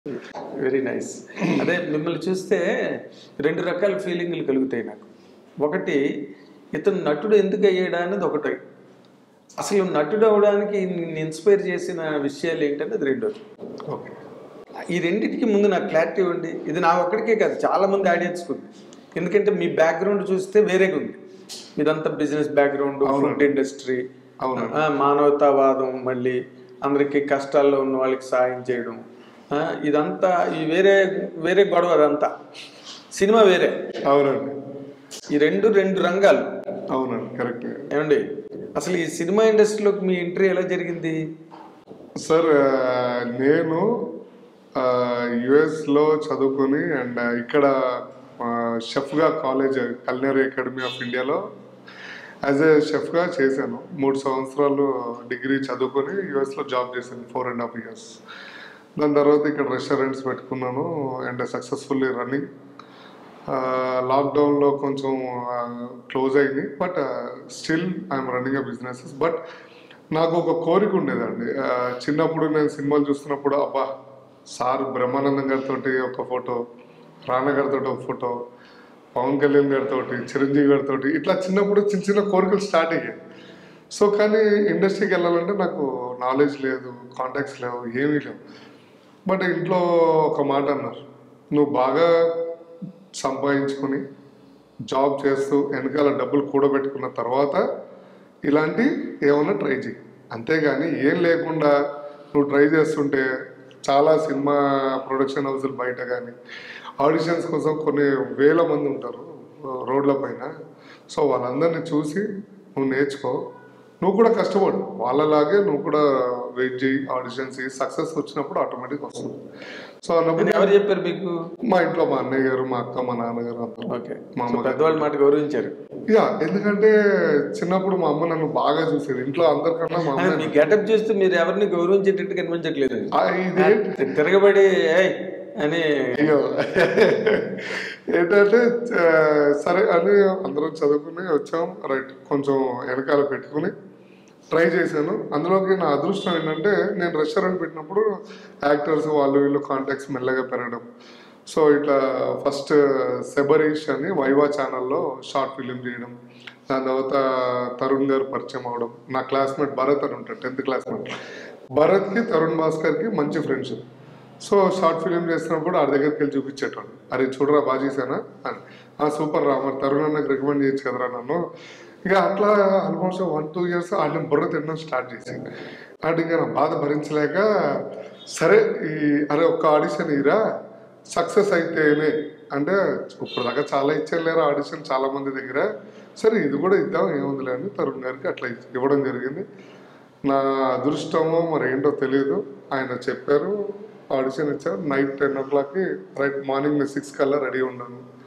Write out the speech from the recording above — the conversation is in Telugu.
Very nice. అదే మిమ్మల్ని చూస్తే 2 రకాల ఫీలింగులు కలుగుతాయి నాకు. ఒకటి, ఇతను నటుడు ఎందుకు అయ్యాడా అనేది ఒకటి. అసలు నటుడు అవ్వడానికి నిన్ను ఇన్స్పైర్ చేసిన విషయాలు ఏంటంటే అది రెండోది. ఓకే. ఈ రెండిటికి ముందు నాకు క్లారిటీ ఇవ్వండి. ఇది నా ఒక్కడికే కాదు, చాలామంది ఆడియన్స్కి ఉంది. ఎందుకంటే మీ బ్యాక్గ్రౌండ్ చూస్తే వేరేగా ఉంది. మీదంతా బిజినెస్ బ్యాక్గ్రౌండ్, ఫుడ్ ఇండస్ట్రీ, మానవతావాదం, మళ్ళీ అందరికీ కష్టాల్లో ఉన్న వాళ్ళకి సాయం చేయడం, ఇదంతా ఈ వేరే వేరే గొడవ. అదంతా సినిమా వేరే. అవునండి. ఈ రెండు రంగాలు. అవునండి, కరెక్ట్. ఏమండి, అసలు ఈ సినిమా ఇండస్ట్రీలోకి మీ ఎంట్రీ ఎలా జరిగింది? సార్, నేను యుఎస్లో చదువుకొని అండ్ ఇక్కడ షెఫ్గా కాలేజ్ కల్నరీ అకాడమీ ఆఫ్ ఇండియాలో యాజ్ ఏ షెఫ్గా చేశాను. 3 సంవత్సరాలు డిగ్రీ చదువుకొని యుఎస్లో జాబ్ చేశాను, 4.5 years. దాని తర్వాత ఇక్కడ రెస్టారెంట్స్ పెట్టుకున్నాను అండ్ సక్సెస్ఫుల్లీ రన్నింగ్. లాక్డౌన్లో కొంచెం క్లోజ్ అయింది, but still I'm running a businesses. But నాకు ఒక కోరిక ఉండేదండి. చిన్నప్పుడు నేను సినిమాలు చూస్తున్నప్పుడు, అబ్బా సార్ బ్రహ్మానందం గారితో ఒక ఫోటో, రానా గారితో ఒక ఫోటో, పవన్ కళ్యాణ్ గారితో, చిరంజీవి గారితో, ఇట్లా చిన్నప్పుడు చిన్న చిన్న కోరికలు స్టార్ట్ అయ్యాయి. సో కానీ ఇండస్ట్రీకి వెళ్ళాలంటే నాకు నాలెడ్జ్ లేదు, కాంటాక్ట్స్ లేవు, ఏమీ లేవు. బట్ ఇంట్లో ఒక మాట అన్నారు, నువ్వు బాగా సంపాదించుకొని జాబ్ చేస్తూ వెనకాల డబ్బులు కూడబెట్టుకున్న తర్వాత ఇలాంటి ఏమన్నా ట్రై చేయి, అంతేగాని ఏం లేకుండా నువ్వు ట్రై చేస్తుంటే చాలా సినిమా ప్రొడక్షన్ హౌస్లు బయట కానీ ఆడిషన్స్ కోసం కొన్ని వేల మంది ఉంటారు రోడ్ల పైన. సో వాళ్ళందరినీ చూసి నువ్వు నేర్చుకో, నువ్వు కూడా కష్టపడు, వాళ్ళలాగే నువ్వు కూడా వెయిట్ చేయి, ఆడిషన్స్ సక్సెస్ వచ్చినప్పుడు ఆటోమేటిక్ వస్తుంది. సో అన్నప్పుడు ఎవరు చెప్పారు మీకు? మా ఇంట్లో మా అన్నయ్య గారు, మా అక్క, మా నాన్నగారు అందరూ. ఓకే, మా అమ్మ పెద్దవాళ్ళ మాట గౌరవించారు. ఎందుకంటే చిన్నప్పుడు మా అమ్మ నన్ను బాగా చూసేది, ఇంట్లో అందరికన్నా మా అమ్మ. మీ గెటప్ చూస్తే మీరు ఎవరిని గౌరవించేటట్టు కనిపించట్లేదు. తిరగబడి అని ఏంటంటే సరే అని అందరం చదువుకుని వచ్చాం, రైట్, కొంచెం వెనకాల పెట్టుకుని ట్రై చేశాను. అందులోకి నా అదృష్టం ఏంటంటే నేను రెస్టారెంట్ పెట్టినప్పుడు యాక్టర్స్ వాళ్ళు వీళ్ళు కాంటాక్ట్స్ మెల్లగా పెరగడం. సో ఇట్లా ఫస్ట్ సెబరీష్ అని వైవా ఛానల్లో షార్ట్ ఫిలిం చేయడం, దాని తర్వాత తరుణ్ గారు పరిచయం అవడం. నా క్లాస్మేట్ భరత్ అని ఉంటాడు, 10th క్లాస్మేట్. భరత్కి తరుణ్ భాస్కర్కి మంచి ఫ్రెండ్షిప్. సో షార్ట్ ఫిలిం చేస్తున్నప్పుడు ఆ దగ్గరికి వెళ్ళి చూపించేటోడు, అరే చూడరా బాగా చేశానా అని. సూపర్ రా, మరి తరుణ్ అన్నకు రికమెండ్ చేయొచ్చు కదరా నన్ను. ఇక అట్లా ఆల్మోస్ట్ 1-2 years ఆయన బుర్ర తినడం స్టార్ట్ చేసింది. అంటే ఇంకా నా బాధ భరించలేక, సరే అరే ఒక్క ఆడిషన్ ఇరా, సక్సెస్ అయితేనే అంటే ఇప్పుడు దాకా చాలా ఇచ్చేలేరు ఆడిషన్ చాలా మంది దగ్గర, సరే ఇది కూడా ఇద్దాం ఏముందిలే అని తరుణ్ గారికి అట్లా ఇవ్వడం జరిగింది. నా అదృష్టమో మరి ఏంటో తెలియదు, ఆయన చెప్పారు, ఆడిషన్ ఇచ్చారు. నైట్ 10 o'clockకి రైట్, మార్నింగ్ 6 కల్లా రెడీ ఉన్నాను.